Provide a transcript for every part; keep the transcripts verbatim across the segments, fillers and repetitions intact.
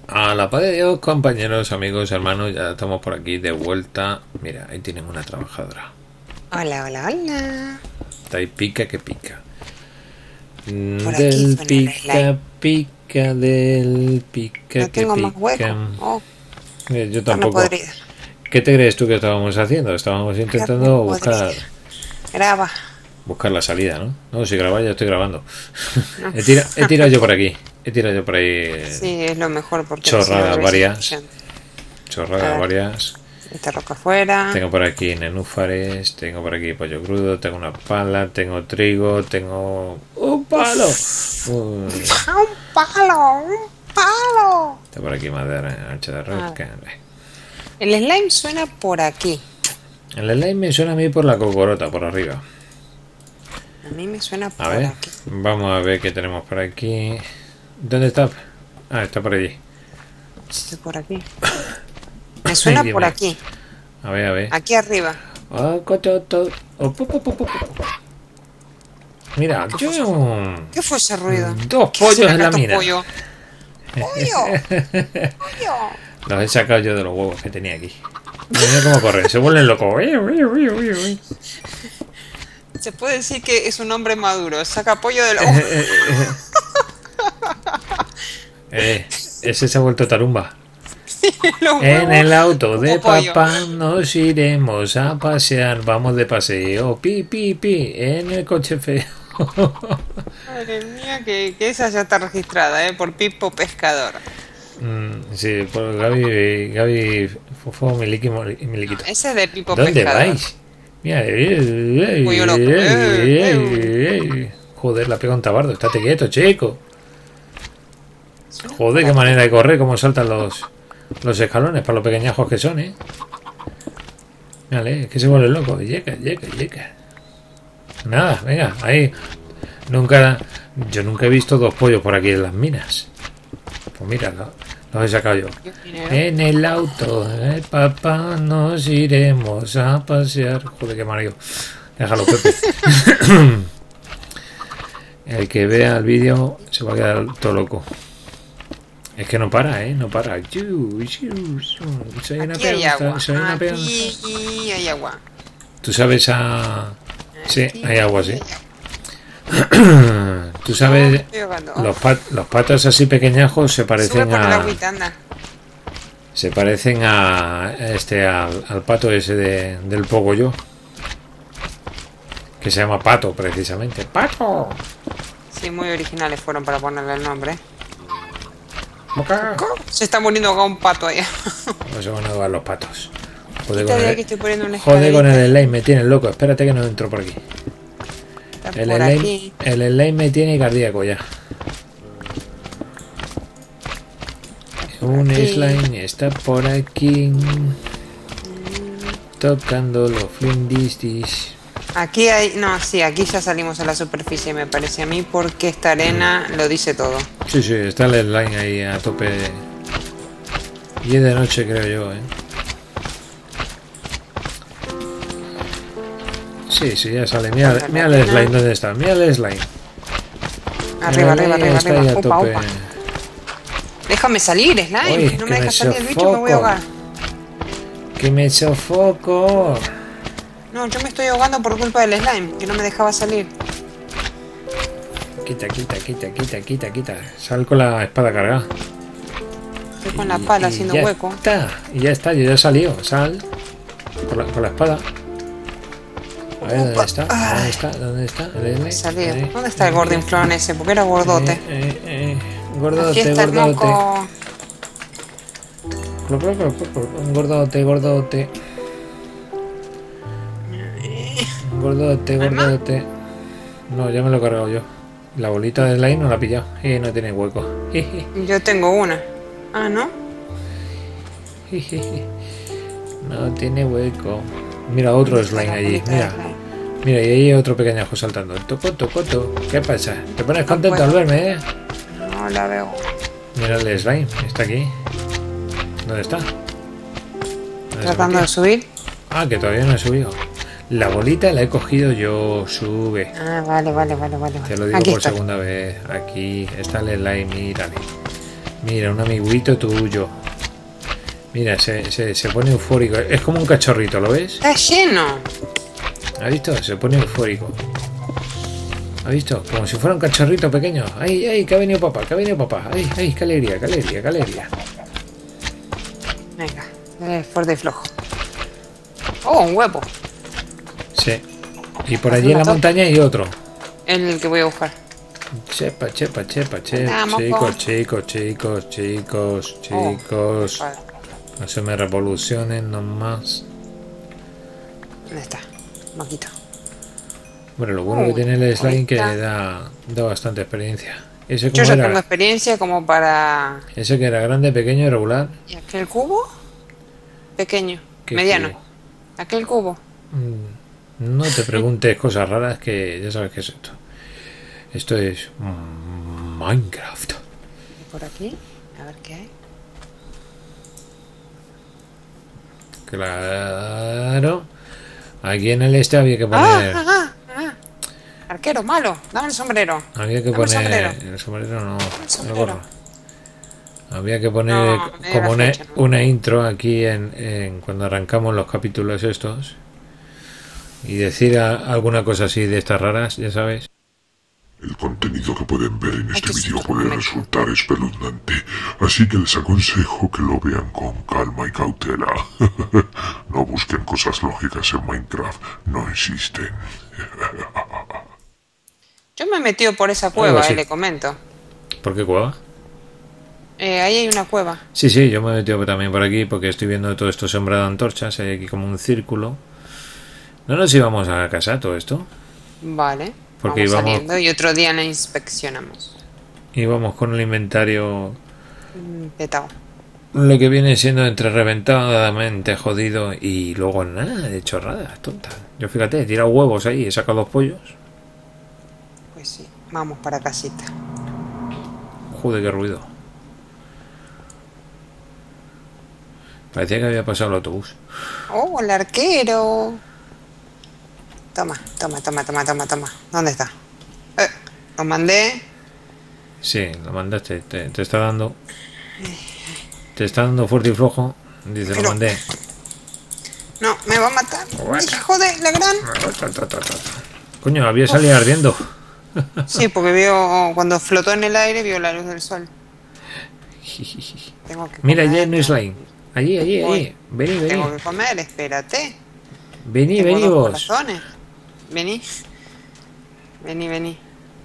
A la paz de Dios, compañeros, amigos, hermanos, ya estamos por aquí de vuelta. Mira, ahí tienen una trabajadora. Hola, hola, hola. Está ahí pica que pica. Por aquí Del suena el pica, slime. pica, del pica No que tengo más pica. hueco. Oh, Eh, Yo carne tampoco. podrida. ¿Qué te crees tú que estábamos haciendo? Estábamos Carne intentando podrida. buscar Graba. buscar la salida, ¿no? No, si grabar ya estoy grabando. No. He tirado, he tirado yo por aquí. He tirado yo por ahí. eh, Sí, es lo mejor porque Chorradas si no, varias. ya- Chorradas Ah. varias. esta roca afuera. Tengo por aquí nenúfares, tengo por aquí pollo crudo, tengo una pala, tengo trigo, tengo un palo. Uy, ¡Ah, un palo! ¡Un palo! tengo por aquí madera ancha de Ah. rosca. El slime suena por aquí. El slime me suena a mí por la cocorota, por arriba. A mí me suena por A ver, aquí. vamos a ver qué tenemos por aquí. ¿Dónde está? Ah, está por allí. Estoy por aquí. Me suena Dios por mío. aquí. A ver, a ver. Aquí arriba. Oh, cototo. Oh, pu, pu, pu, pu, pu. Mira, ¿Qué fue yo... ¿Qué fue ese ruido? Dos ¿Qué hacen pollos en acá la estos mina. pollos? ¡Pollo! ¡Pollo! Los he sacado yo de los huevos que tenía aquí. Mira cómo corren, se vuelven locos. Se puede decir que es un hombre maduro. Saca pollo de los... Eh, ese se ha vuelto tarumba. los En el auto de como pollo. papá nos iremos a pasear. Vamos de paseo. Pi, pi, pi. En el coche feo. Madre mía, que, que esa ya está registrada, ¿eh? Por Pipo Pescador. Mm, sí, por Gaby, Gaby Fofo, Miliki, Miliquito. No, ese es de Pipo ¿Dónde Pescador. vais? Mira, eh, eh, Pollo loco. eh, Eh, eh, eh. Joder, la pega un tabardo. Estate quieto, chico. Joder, qué manera de correr, cómo saltan los, los escalones para los pequeñajos que son, ¿eh? Mírale, es que se vuelve loco. Llega, llega, llega. Nada, venga, ahí. Nunca, yo nunca he visto dos pollos por aquí en las minas. Pues mira, lo- los he sacado yo. En el auto, eh, papá, nos iremos a pasear. Joder, qué mareo. Déjalo, Pepe. El que vea el vídeo se va a quedar todo loco. Es que no para, ¿eh? No para. Yu, yu, yu. Soy una Aquí hay agua. peonza, soy una peonza. Aquí hay agua. Tú sabes a... Sí, Aquí hay agua, sí. hay agua. Tú sabes... No, estoy ahogando. Oh, Los, pat- los patos así pequeñajos se sube parecen por el a... agüita, anda. Se parecen a... Este, al, al pato ese de, del Pogoyo. Que se llama Pato, precisamente. ¡Pato! Sí, muy originales fueron para ponerle el nombre. Boca. Se está muriendo acá un pato allá. No se van a ahogar los patos. Joder Quítate con de aquí, el, estoy poniendo una joder con escalerita. el slime, me tiene loco. Espérate que no entro por aquí. Está El por slime, aquí. el slime me tiene cardíaco ya. Un aquí. slime está por aquí. Tocando los flindistis. Aquí hay... No, sí, aquí ya salimos a la superficie, me parece a mí, porque esta arena lo dice todo. Sí, sí, está el slime ahí a tope. Y es de noche, creo yo, ¿eh? Sí, sí, ya sale. Mira, mira el slime, ¿dónde está? Mira el slime. Arriba, El arriba, slime arriba, está ahí arriba. a Upa, tope. upa. Déjame salir, slime. Uy, Si no que me me dejas salir el bicho, me voy a sofoco. ahogar. Que me sofoco. No, yo me estoy ahogando por culpa del slime, que no me dejaba salir. Quita, quita, quita, quita, quita, quita. Sal con la espada cargada. Estoy con la pala Y haciendo ya hueco. Está, y ya está, yo ya he salido. Sal. Con la, con la espada. A ver, ¿dónde está? ¿Dónde está? ¿Dónde está? El L. Salido. Eh, ¿Dónde está el gordinflón ese? Porque era gordote. eh, eh, eh. Aquí Gordote, está el gordote. moco. Clo, clo, clo, clo, clo. Gordote, gordote. Gordote, gordote. No, ya me lo he cargado yo. La bolita de slime no la he pillado. Y no tiene hueco. Yo tengo una. Ah, ¿no? No tiene hueco. Mira otro slime allí. Bolita de Mira. slime. Mira, y ahí hay otro pequeñajo saltando. Toco, toco, toco. ¿Qué pasa? ¿Te pones contento al verme, eh? No la veo. Mira el slime. Está aquí. ¿Dónde está? ¿Dónde se Tratando de metió? subir. Ah, que todavía no he subido. La bolita la he cogido yo. Sube. Ah, vale, vale, vale, vale. Te lo digo Aquí por está. segunda vez. Aquí está el slime. Mírale. Mira, un amiguito tuyo. Mira, se, se, se pone eufórico. Es como un cachorrito, ¿lo ves? Está lleno. ¿Has visto? Se pone eufórico. ¿Has visto? Como si fuera un cachorrito pequeño. ¡Ay, ay! Que ha venido papá, que ha venido papá. ¡Ay, ay! ¡Qué alegría, qué alegría, qué alegría! Venga, eh, fuerte y flojo. Oh, un huevo. Sí. Y por allí en la montaña hay otro. El que voy a buscar. Chepa, chepa, chepa, chepa. Vamos, Chicos, con- chicos, chicos, chicos, Oh, chicos. vale. No se me revolucionen nomás. ¿Dónde está? Maquito. Bueno, lo bueno Uy, que tiene el slime que ahorita. da, da bastante experiencia. Ese Yo como ya tengo era, experiencia como para... ese que era grande, pequeño, regular. ¿Y aquel cubo? Pequeño. ¿Qué Mediano. cubo? Aquel cubo. Mm, No te preguntes cosas raras que ya sabes qué es esto. Esto es mm, Minecraft. ¿Y por aquí? A ver qué hay. Claro. Aquí en el este había que ¡Ah! poner. ¡Ah! ¡Ah! ah. Arquero, malo. Dame el sombrero. Había que Dame el poner. sombrero. El sombrero no. El sombrero. gorro. Había que poner No, me dio como la una, flecha, ¿no? una intro aquí en, en cuando arrancamos los capítulos estos. Y decir a- alguna cosa así de estas raras, ya sabes. El contenido que pueden ver en este que vídeo sí, puede me- resultar espeluznante, así que les aconsejo que lo vean con calma y cautela. No busquen cosas lógicas en Minecraft, no existen. Yo me he metido por esa cueva, así. eh, le comento. ¿Por qué cueva? Eh, ahí hay una cueva. Sí, sí, yo me he metido también por aquí porque estoy viendo todo esto sembrado de antorchas. Hay aquí como un círculo. ¿No nos íbamos a casa todo esto? Vale. Porque Vamos íbamos- saliendo y otro día la inspeccionamos. Íbamos con el inventario, Mm, Petao. lo que viene siendo entre reventadamente jodido y luego nada de chorradas, tonta. Yo fíjate, he tirado huevos ahí, he sacado dos pollos. Pues sí. Vamos para casita. Joder, qué ruido. Parecía que había pasado el autobús. Oh, el arquero. Toma, toma, toma, toma, toma, toma. ¿Dónde está? Eh, lo mandé. Sí, lo mandaste, te, te está dando. Te está dando fuerte y flojo. Dice, lo Pero- mandé. No, me va a matar. What? Hijo de la gran. Coño, había salido ardiendo. Sí, porque vio cuando flotó en el aire vio la luz del sol. Tengo que Mira, comer. allí no es slime. Allí, allí, allí. Voy. Vení, vení. Tengo que comer, espérate. Vení, Tengo vení dos vos. corazones. Vení. Vení, vení.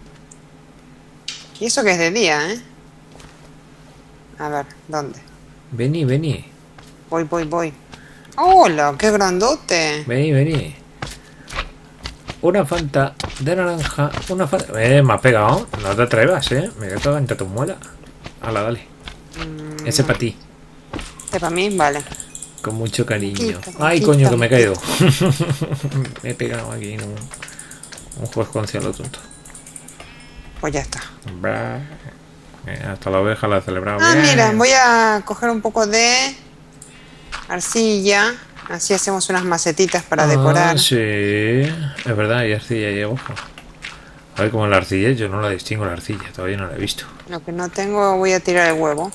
Y eso que es de día, ¿eh? A ver, ¿dónde? Vení, vení. Voy, voy, voy. ¡Hola! ¡Qué grandote! Vení, vení. Una fanta de naranja. Una fanta. Eh, me has pegado. No te atrevas, eh. Me quedo entre tu muela. Hala, dale. Mm, Ese para ti. ¿Este para mí? Vale. Con mucho cariño. Quita, Ay, quita, coño, que me he quita. caído. Me he pegado aquí en un, un juego con cielo tonto. Pues ya está. Bah. Eh, hasta la oveja la ha celebrado. Ah, bien. mira, voy a coger un poco de arcilla. Así hacemos unas macetitas para Ah, decorar. sí, es verdad, hay arcilla ahí abajo. A ver, como la arcilla, yo no la distingo la arcilla, todavía no la he visto. Lo que no tengo, voy a tirar el huevo.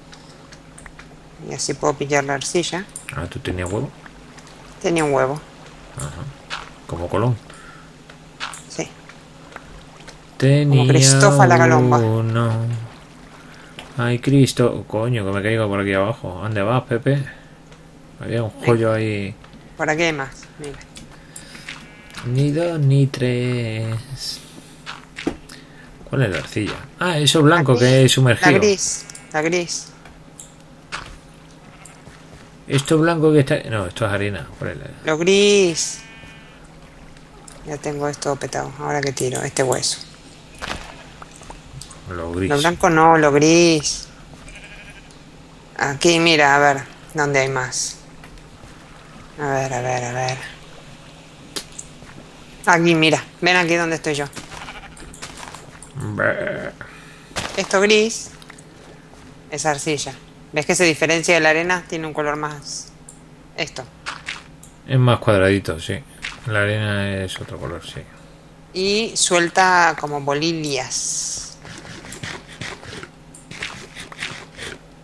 Y así puedo pillar la arcilla. Ah, ¿tú tenías huevo? Tenía un huevo. Como Colón. Sí. Tenía Cristófa la Galomba. uno. Ay, Cristo. Coño, que me caigo por aquí abajo. ¿Dónde vas, Pepe? Había un joyo ahí. Por aquí hay más. Mira. Ni dos ni tres. ¿Cuál es la arcilla? Ah, eso blanco Aquí. que es La sumergido. gris. La gris. Esto blanco que está. No, esto es arena. ¿Cuál es la- Lo gris. Ya tengo esto petado. Ahora que tiro este hueso. Lo gris. Lo blanco no, lo gris. Aquí, mira, a ver. ¿Dónde hay más? A ver, a ver, a ver. Aquí, mira. Ven aquí donde estoy yo. Bah. Esto gris es arcilla. ¿Ves que se diferencia de la arena? Tiene un color más... Esto. Es más cuadradito, sí. La arena es otro color, sí. Y suelta como bolillas.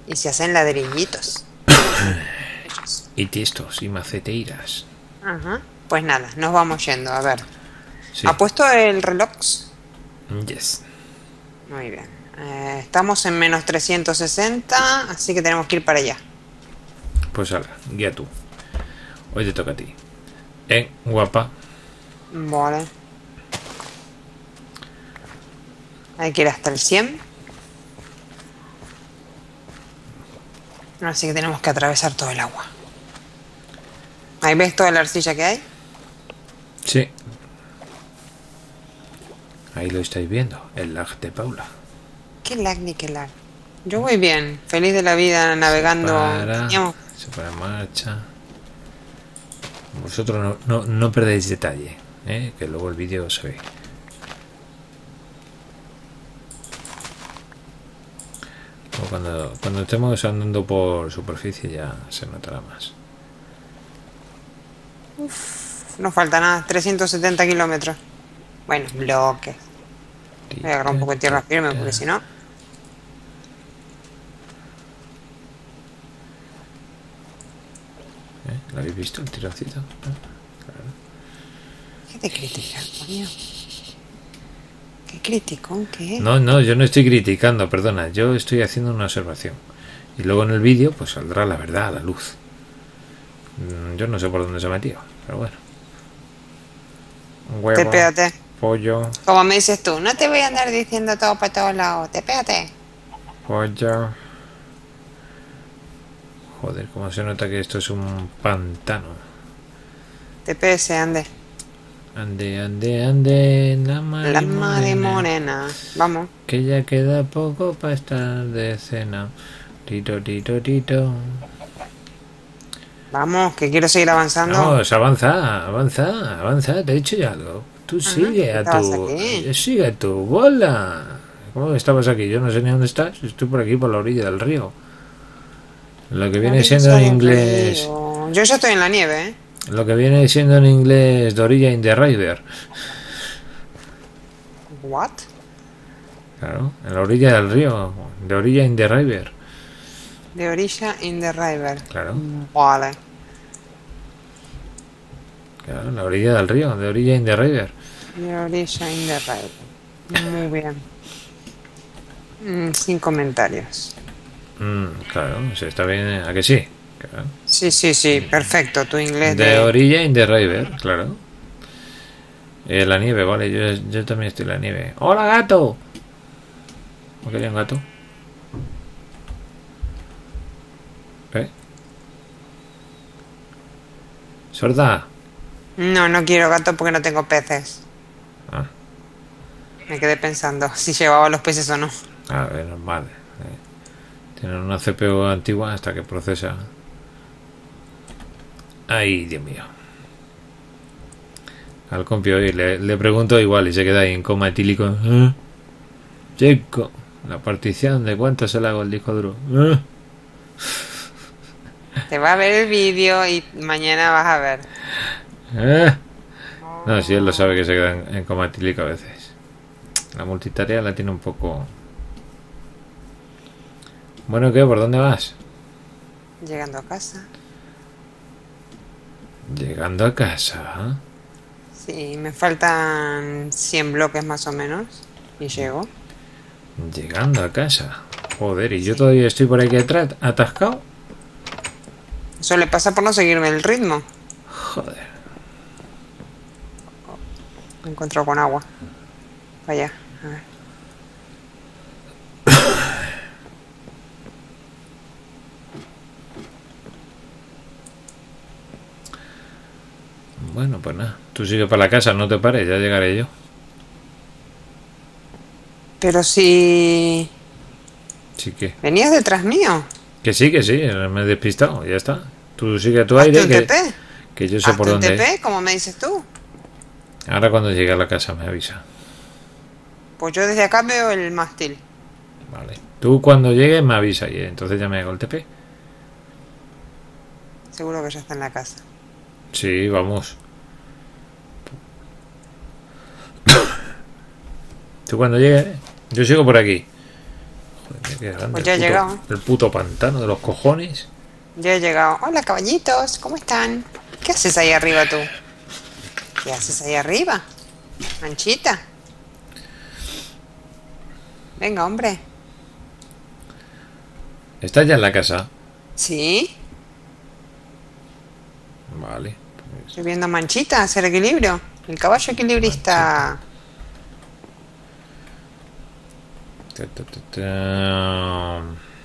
Y se hacen ladrillitos. Y tiestos y maceteiras. Ajá. Pues nada, nos vamos yendo. A ver. Sí. ¿Ha puesto el reloj? Yes. Muy bien. Eh, estamos en menos trescientos sesenta, así que tenemos que ir para allá. Pues ahora, guía tú. Hoy te toca a ti. Eh, guapa. Vale. Hay que ir hasta el cien. Así que tenemos que atravesar todo el agua. ¿Ahí ves toda la arcilla que hay? Sí. Ahí lo estáis viendo, el lag de Paula. Qué lag ni qué lag. Yo voy bien, feliz de la vida navegando. Se para, Teníamos- se para en marcha. Vosotros no, no, no perdéis detalle, ¿eh? Que luego el vídeo se ve. Luego cuando, cuando estemos andando por superficie ya se notará más. No falta nada, trescientos setenta kilómetros. Bueno, bloques. Voy a agarrar un poco de tierra firme porque si no... ¿Eh? ¿Lo habéis visto el tironcito? Claro. ¿Qué te critica, coño? ¿Qué crítico? ¿Qué? No, no, yo no estoy criticando, perdona, yo estoy haciendo una observación. Y luego en el vídeo pues saldrá la verdad a la luz. Mm, Yo no sé por dónde se ha metido, pero bueno. Un huevo, Tepéate. pollo, Como me dices tú, no te voy a andar diciendo todo para todos lados. Tepéate. pollo. Joder, cómo se nota que esto es un pantano. Tepese, ande. Ande, ande, ande, la madre La madre morena, morena. Vamos. que ya queda poco para estar de cena. Tito, tito, tito. Vamos, que quiero seguir avanzando. Vamos, avanza, avanza, avanza, te he dicho ya algo. Tú sigue a estabas tu... aquí. Sigue a tu bola. ¿Cómo estabas aquí? Yo no sé ni dónde estás. Estoy por aquí, por la orilla del río. Lo que viene siendo en inglés... Río. Yo ya estoy en la nieve, ¿eh? Lo que viene siendo en inglés de orilla in the river. What? Claro, en la orilla del río. De orilla in the river. De orilla in the river. Claro, Vale. claro, en la orilla del río. De orilla in the river. De orilla in the river. Muy bien. Mm, sin comentarios. Mm, claro, sí, está bien. ¿A que sí? Claro. Sí, sí, sí, perfecto. Tu inglés De de... orilla in the river, claro. Eh, la nieve, vale, yo, yo también estoy en la nieve. ¡Hola, gato! ¿No quería un gato? ¿Eh? ¿Sorda? No, no quiero gato porque no tengo peces. Ah, Me quedé pensando si llevaba los peces o no. a ver, normal. Eh. Tienen una C P U antigua hasta que procesa. Ay, Dios mío. Al compi hoy le, le pregunto igual y se queda ahí en coma etílico. ¿Eh? Chico, la partición de cuánto se le hago el disco duro. ¿Eh? Te va a ver el vídeo y mañana vas a ver. ¿Eh? No, si él lo sabe que se queda en, en coma etílico a veces. La multitarea la tiene un poco... Bueno, ¿qué? ¿Por dónde vas? Llegando a casa. Llegando a casa. Sí, me faltan cien bloques más o menos. Y llego. Llegando a casa. Joder, y yo todavía estoy por aquí atrás, atascado. Eso le pasa por no seguirme el ritmo. Joder. Me encuentro con agua. Vaya, a ver. Bueno, pues nada. Tú sigue para la casa, no te pares, ya llegaré yo. Pero si... Sí que... ¿Venías detrás mío? Que sí, que sí, me he despistado, ya está. Tú sigue a tu ¿Hazte aire, un que, T P? que yo sé por ¿Hazte un dónde. T P, como me dices tú? Ahora cuando llegue a la casa me avisa. Pues yo desde acá veo el mástil. Vale. Tú cuando llegues me avisa y entonces ya me hago el T P. Seguro que ya está en la casa. Sí, vamos. Tú cuando llegues, yo sigo por aquí. Joder, Qué grande, Pues ya el he puto- llegado. El puto pantano de los cojones. Ya he llegado. Hola, caballitos, ¿cómo están? ¿Qué haces ahí arriba tú? ¿Qué haces ahí arriba? Manchita. Venga, hombre. ¿Estás ya en la casa? ¿Sí? Vale. Estoy viendo a Manchita hacer equilibrio. El caballo equilibrista. Ta, ta, ta, ta.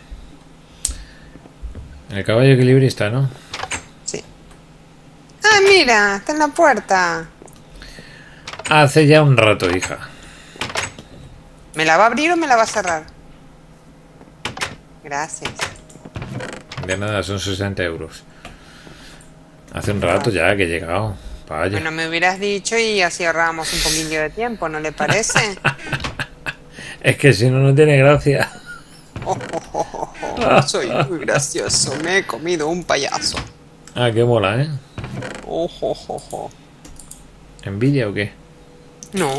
El caballo equilibrista, ¿no? Sí. Ah, mira, está en la puerta. Hace ya un rato, hija. ¿Me la va a abrir o me la va a cerrar? Gracias. De nada, son sesenta euros. Hace un rato ya que he llegado. Vaya. Bueno, me hubieras dicho y así ahorrábamos un poquillo de tiempo, ¿no le parece? Es que si no, no tiene gracia. Oh, oh, oh, oh, oh. Soy muy gracioso, me he comido un payaso. Ah, qué mola, ¿eh? Oh, oh, oh, oh. ¿Envidia o qué? No,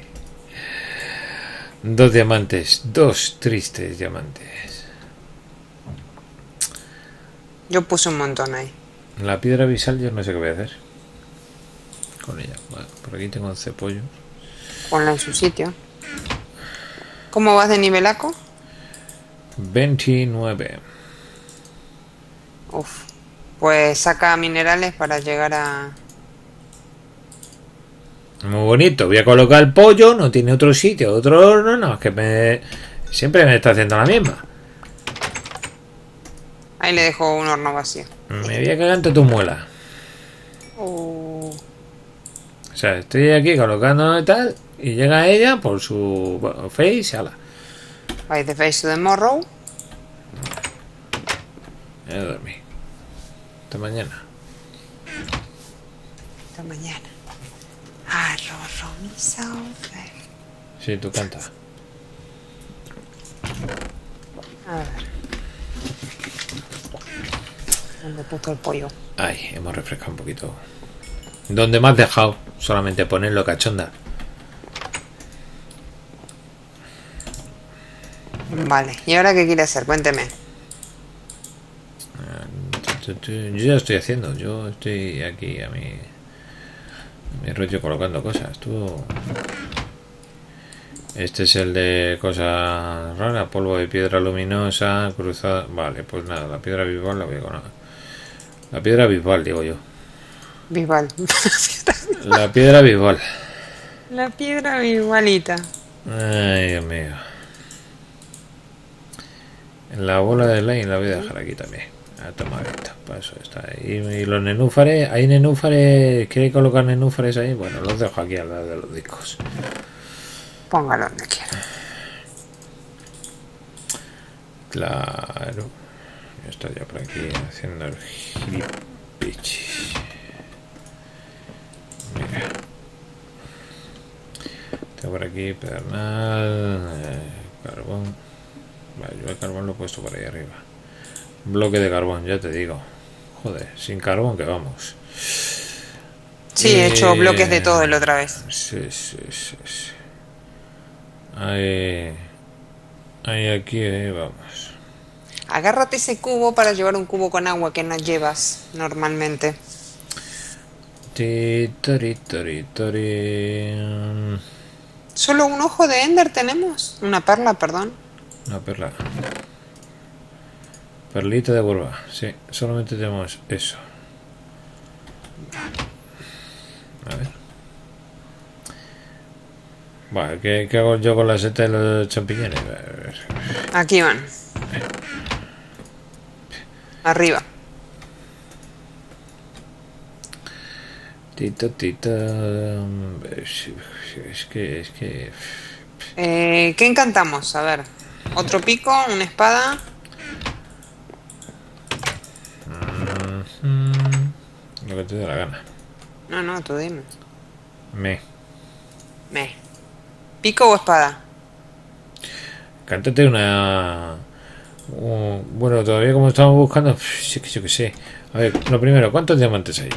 Dos diamantes. Dos tristes diamantes. yo puse un montón ahí. La piedra visal yo no sé qué voy a hacer con ella. Vale, por aquí tengo once pollos. Ponla en su sitio. ¿Cómo vas de nivelaco? veintinueve. Uf. Pues saca minerales para llegar a... Muy bonito. Voy a colocar el pollo. No tiene otro sitio, otro horno. No, es que me... siempre me está haciendo la misma. Ahí le dejo un horno vacío. Me voy a cagar ante tu muela. Oh. O sea, estoy aquí colocando y tal. Y llega ella por su face y ala. By the face of the morrow. Ya dormí. Hasta mañana. Hasta mañana. Arrojo mi sauce. Sí, tú canta. A ver. ¿Dónde puso el pollo? Ay, hemos refrescado un poquito. ¿Dónde me has dejado? Solamente ponerlo cachonda. Vale, ¿y ahora qué quiere hacer? Cuénteme. Yo ya estoy haciendo. Yo estoy aquí a mi, a mi rollo colocando cosas. Tú... Este es el de cosas raras. Polvo de piedra luminosa. Cruzada. Vale, pues nada. La piedra bisbal la voy a conocer. La piedra bisbal, digo yo. Bisbal. La piedra bisbal. La piedra bisbalita. Ay, Dios mío. La bola de slime la voy a dejar aquí también. A tomar esto. Para eso está ahí. Y los nenúfares. ¿Hay nenúfares? ¿Quiere colocar nenúfares ahí? Bueno, los dejo aquí al lado de los discos. Póngalo donde quiera. Claro. Ya está ya por aquí haciendo el gilipichis. Mira. Tengo por aquí pedernal. Eh, carbón. Vale, yo el carbón lo he puesto por ahí arriba. Bloque de carbón, ya te digo. Joder, sin carbón que vamos. Sí, he hecho Eh, bloques de todo la otra vez. Sí, sí, sí, sí. Ahí, ahí aquí, ahí vamos. Agárrate ese cubo para llevar un cubo con agua que no llevas normalmente. Ti, tori, tori, tori. ¿Solo un ojo de Ender tenemos? Una perla, perdón. Una perla. Perlita de burba. Sí, solamente tenemos eso. A ver. Vale, ¿qué, qué hago yo con la seta de los champiñones? A ver. Aquí van. Arriba. Tito, tito. Es, es que, es que. Eh, ¿Qué encantamos? A ver. Otro pico, una espada. Mm, lo que te dé la gana. No, no, tú dime. Me. Me. ¿Pico o espada? Cántate una. Uh, bueno, todavía como estamos buscando. Sí, que yo que sé. A ver, lo primero, ¿cuántos diamantes hay?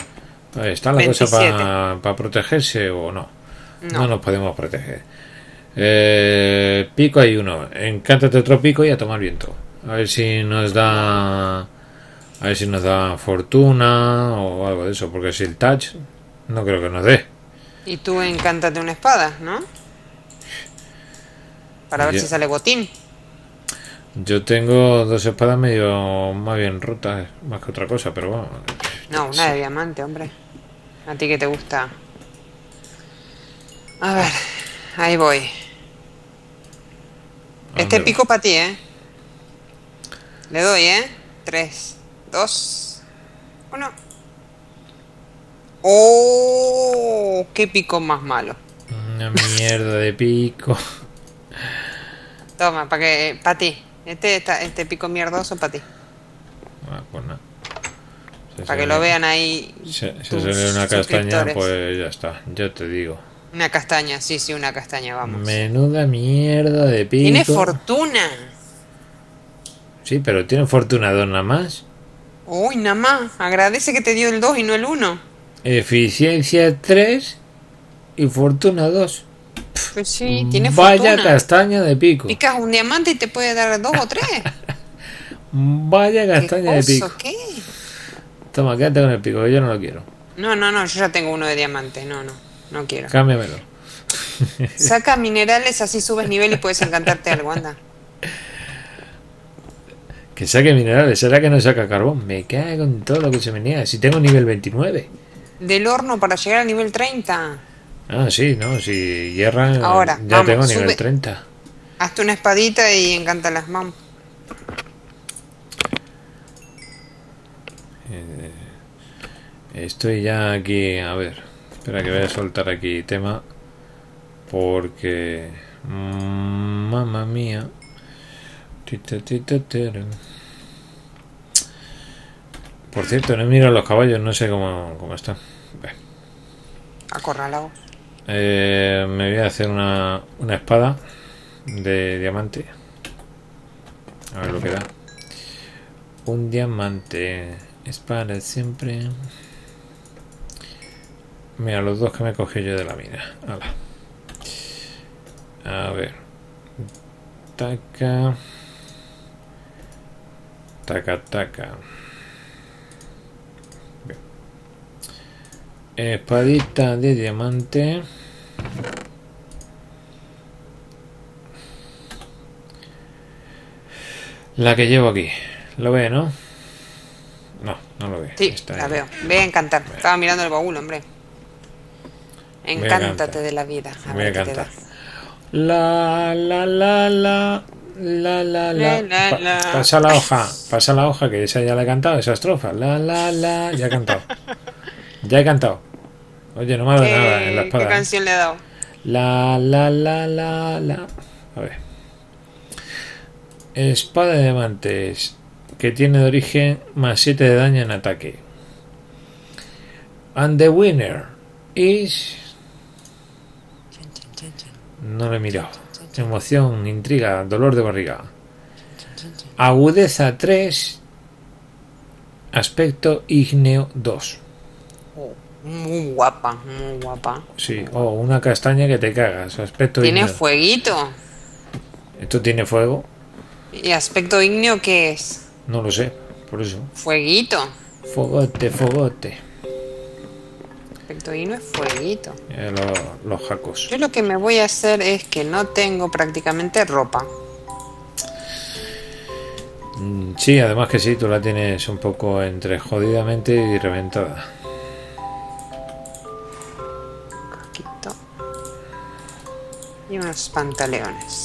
A ver, ¿está la cosa veintisiete. para pa protegerse o no? No. No nos podemos proteger. Eh, pico hay uno. Encántate otro pico y a tomar viento. A ver si nos da... A ver si nos da fortuna o algo de eso. Porque si el touch, no creo que nos dé. Y tú encántate una espada, ¿no? Para ver Yo- si sale botín. Yo tengo dos espadas medio más bien rotas, más que otra cosa, pero bueno. No, una de diamante, hombre. A ti que te gusta. A ver, ahí voy. Este ¿Dónde va? pico para ti, ¿eh? Le doy, ¿eh? Tres, dos, uno. ¡Oh! ¡Qué pico más malo! Una mierda de pico. Toma, para que, para ti. Este, está- este pico mierdoso para ti. Ah, pues nada. Si Para que sale- lo vean ahí. Si, si tus sale una castaña, suscriptores. pues ya está. Yo te digo. Una castaña, sí, sí, una castaña, vamos. Menuda mierda de pico. Tiene fortuna. Sí, pero tiene fortuna dos nada más. Uy, nada más. Agradece que te dio el dos y no el uno. Eficiencia tres y fortuna dos. Pues sí, tiene Vaya fortuna. castaña de pico. Picas un diamante y te puede dar dos o tres. Vaya ¿Qué castaña de cosa? pico. ¿Qué? Toma, quédate con el pico, que yo no lo quiero. No, no, no, yo ya tengo uno de diamante. No, no, no quiero. Cámbiamelo. Saca minerales, así subes nivel y puedes encantarte algo, anda. Que saque minerales, ¿será que no saca carbón? Me cago en todo lo que se me niega. Si tengo nivel veintinueve. Del horno para llegar al nivel treinta. Ah, sí, no, si hierra Ahora, ya vamos, tengo nivel sube. treinta. Hazte una espadita y encántalas, mam. Estoy ya aquí, a ver, espera que voy a soltar aquí tema porque mm, mamma mía. Ti, ti, ti, ti, ti. Por cierto, no he mirado los caballos, no sé cómo, cómo están. Ve. Acorralado. Eh, me voy a hacer una, una espada de diamante. A ver lo que da. Un diamante es para siempre. Mira, los dos que me cogí yo de la mina. Hala. A ver. Taca. Taca, taca. Bien. Espadita de diamante. La que llevo aquí. ¿Lo ve, no? No, no lo ve. Sí, Está la ahí. veo. Ve a encantar. Estaba mirando el baúl, hombre. a cantar. Encántate de la vida. A Voy a ver qué te cantar. da. La, la, la, la. La, la, la. La, la, Pa- la. Pasa la hoja. Pasa la hoja, que esa ya la he cantado, esa estrofa. La, la, la. Ya he cantado. Ya he cantado. Oye, no me ha dado nada en la ¿Qué, espada. ¿Qué canción le he dado? La, la, la, la, la. A ver. Espada de diamantes. Que tiene de origen más siete de daño en ataque. And the winner is... No lo he mirado. Emoción, intriga, dolor de barriga. Agudeza tres. Aspecto ígneo dos. Oh, muy guapa, muy guapa. Sí, o oh, una castaña que te cagas. Aspecto Tiene ígneo. fueguito. Esto tiene fuego. ¿Y aspecto ígneo qué es? No lo sé, por eso. Fueguito. Fogote, fogote. Aspecto ígneo es fueguito. Eh, lo- los jacos. Yo lo que me voy a hacer es que no tengo prácticamente ropa. Mm, Sí, además que sí, tú la tienes un poco entre jodidamente y reventada. Casquito. Y unos pantalones.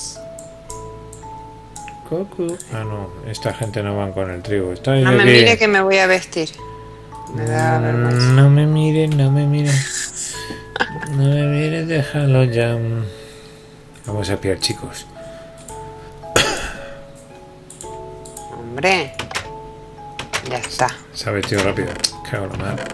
Coco. Ah, no, esta gente no van con el trigo. Está ahí No me aquí. mire que me voy a vestir. Me da vergüenza. No me mire, no me mire. No me mire, déjalo ya. Vamos a pillar, chicos. Hombre. Ya está. Se ha vestido rápido. Cago en la madre.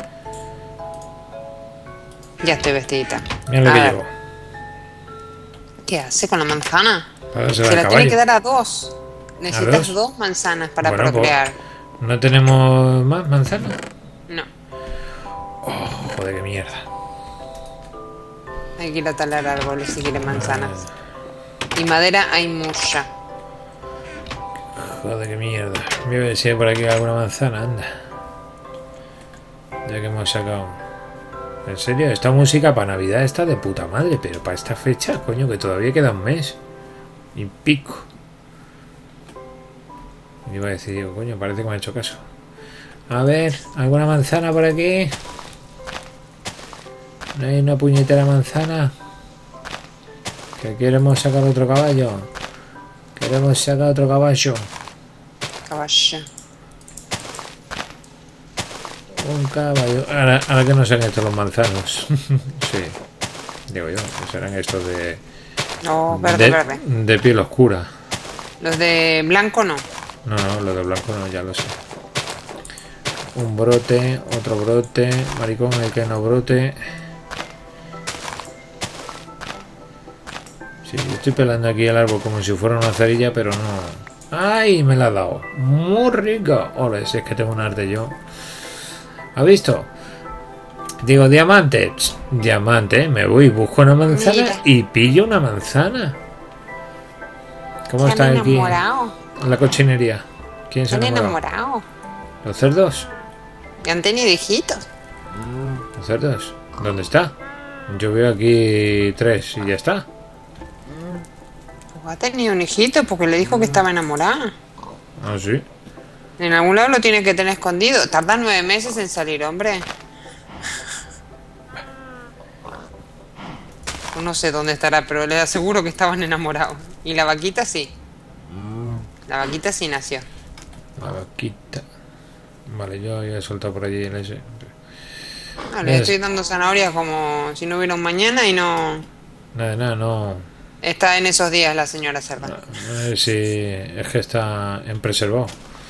Ya estoy vestidita. Mira lo A que ver, llevo. ¿qué hace con la manzana? Para dársela Se al la caballo. tiene que dar a dos. Necesitas dos? dos manzanas para Bueno, procrear. ¿No tenemos más manzana? No, Oh, joder, qué mierda. hay que ir a talar árboles si quieren manzanas. Y madera hay mucha. Joder, qué mierda. Voy a ver si hay por aquí alguna manzana, anda. Ya que hemos sacado. En serio, esta música para Navidad está de puta madre, pero para esta fecha, coño, que todavía queda un mes. Y pico. Y iba a decir, digo, coño, parece que me ha hecho caso. A ver, ¿alguna manzana por aquí? ¿No hay una puñetera manzana? Que queremos sacar otro caballo. Queremos sacar otro caballo. Caballo. Un caballo. Ahora, ahora que no sean estos los manzanos. Sí. Digo yo, que serán estos de... No, verde, de, verde. de piel oscura. Los de blanco no. No, no, los de blanco no, ya lo sé. Un brote, otro brote. Maricón, el que no brote. Sí, yo estoy pelando aquí el árbol como si fuera una cerilla, pero no. ¡Ay! Me la ha dado. Muy rica. Hola, si es que tengo un arte yo. ¿Ha visto? Digo, diamante. Pss, diamante. Me voy, busco una manzana. Mira. Y pillo una manzana. ¿Cómo está aquí? Enamorado. La cochinería. ¿Quién se ha Están enamorado? enamorados. ¿Los cerdos? Y han tenido hijitos. ¿Los cerdos? ¿Dónde está? Yo veo aquí tres y ya está. Pues ha tenido un hijito porque le dijo que estaba enamorada. Ah, sí. En algún lado lo tiene que tener escondido. Tarda nueve meses en salir, hombre. No sé dónde estará, pero le aseguro que estaban enamorados. Y la vaquita sí. La vaquita sí nació. La vaquita. Vale, yo ya he soltado por allí el ese. No, le estoy dando zanahorias como si no hubiera un mañana y no... Nada, nada, no... Está en esos días la señora cerda. No, no, sí, es que está en preservado.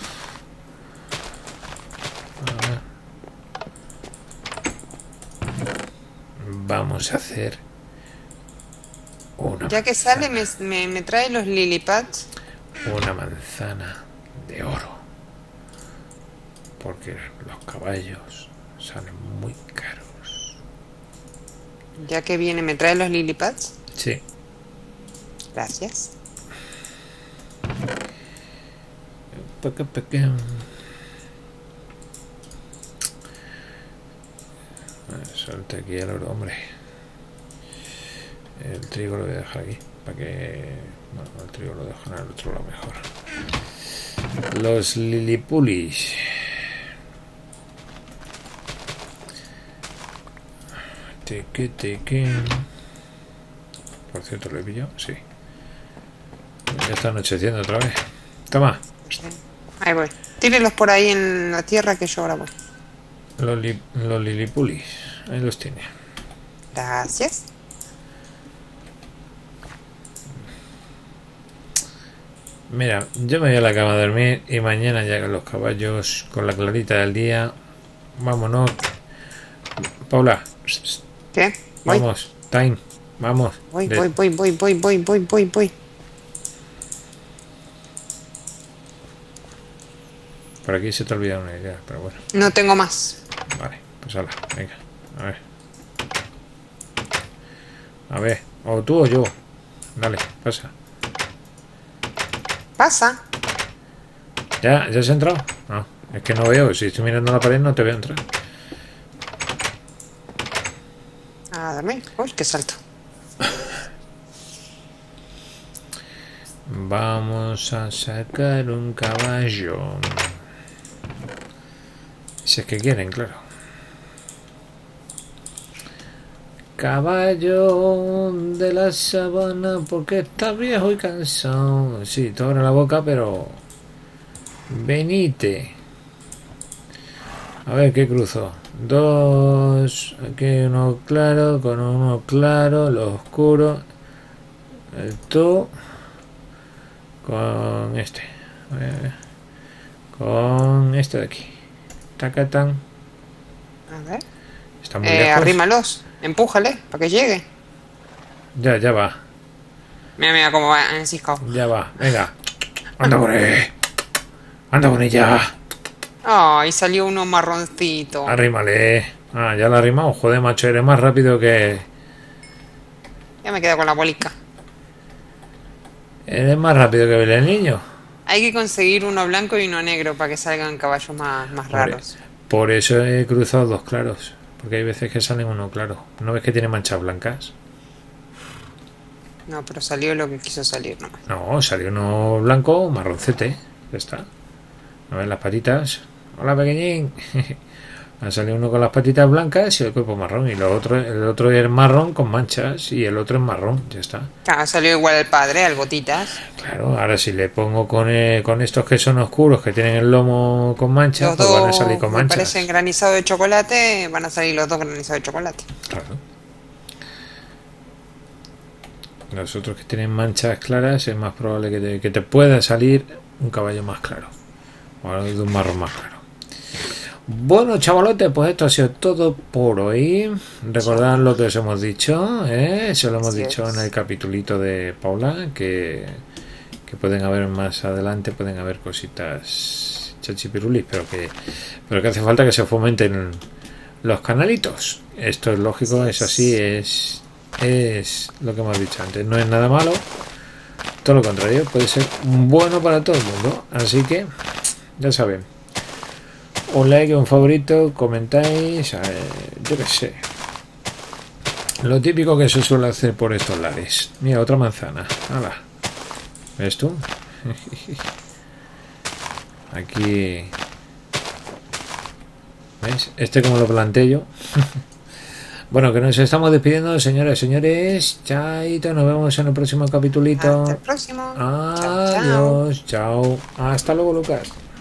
Vamos a hacer una ya que sale me, me, me trae los lily pads. Una manzana de oro, porque los caballos salen muy caros. Ya que viene, ¿me trae los lily pads? Sí. Gracias. Peque, peque. Suelta aquí el oro, hombre. El trigo lo voy a dejar aquí para que... Bueno, el trigo lo dejo en el otro lado mejor. Los lilipulis. Teque, teque. Por cierto, ¿lo he pillado? Sí. Ya está anocheciendo otra vez. Toma. Ahí voy. Tírelos por ahí en la tierra que yo ahora voy. Los, li los lilipulis. Ahí los tiene. Gracias. Mira, yo me voy a la cama a dormir y mañana ya con los caballos, con la clarita del día. Vámonos. Paula. ¿Qué? Voy. Vamos. Time. Vamos. Voy, De... voy, voy, voy, voy, voy, voy, voy, voy. Por aquí se te ha olvidado una idea, pero bueno. No tengo más. Vale, pues hala, venga. A ver. A ver, o tú o yo. Dale, pasa. Pasa. ¿Ya? ¿Ya has entrado? No, es que no veo. Si estoy mirando la pared no te veo entrar. A dormir. Uy, qué salto. Vamos a sacar un caballo. Si es que quieren, claro. Caballo de la sabana, porque está viejo y cansado. Sí, te abre la boca, pero... Venite. A ver, ¿qué cruzo? Dos... Aquí uno claro, con uno claro, lo oscuro. El tú... Con este. A ver, con este de aquí. Tacatán. A ver. Está muy Eh, lejos. arrímalos. Empújale para que llegue. Ya, ya va. Mira, mira cómo va enciscado. Ya va. Venga. Anda con él. Anda con ella. Ay, salió uno marroncito. Arrímale. Ah, ya la ha arrimado. Joder, macho, eres más rápido que... Ya me quedo con la bolica. Eres más rápido que el niño. Hay que conseguir uno blanco y uno negro para que salgan caballos más, más raros. Por eso he cruzado dos claros. Porque hay veces que salen uno claro. ¿No ves que tiene manchas blancas? No, pero salió lo que quiso salir nomás. No, salió uno blanco, marroncete. Ya está. ¿No ves las patitas? Hola, pequeñín. Ha salido uno con las patitas blancas y el cuerpo marrón. Y lo otro, el otro es marrón con manchas y el otro es marrón. Ya está. Claro, salió igual al padre, al Botitas. Claro, ahora si le pongo con, eh, con estos que son oscuros, que tienen el lomo con manchas, Los pues dos van a salir con me manchas. parecen granizado de chocolate, van a salir los dos granizados de chocolate. Claro. Los otros que tienen manchas claras es más probable que te, que te pueda salir un caballo más claro. O de un marrón más claro. Bueno, chavalotes, pues esto ha sido todo por hoy. Recordad lo que os hemos dicho, ¿eh? Se lo hemos Así dicho es. en el capitulito de Paula, que, que pueden haber más adelante, pueden haber cositas chachipirulis, pero que, pero que hace falta que se fomenten los canalitos. Esto es lógico, es así, es, es lo que hemos dicho antes. No es nada malo, todo lo contrario, puede ser bueno para todo el mundo. Así que, ya saben. Un like, un favorito, comentáis, eh, yo qué sé. Lo típico que se suele hacer por estos lares. Mira, otra manzana. ¡Hala! ¿Ves tú? Aquí. ¿Ves? Este como lo planté yo. Bueno, que nos estamos despidiendo, señoras y señores. Chaito, nos vemos en el próximo capitulito. Hasta el próximo. Chao, chao. Adiós, chao. Hasta luego, Lucas.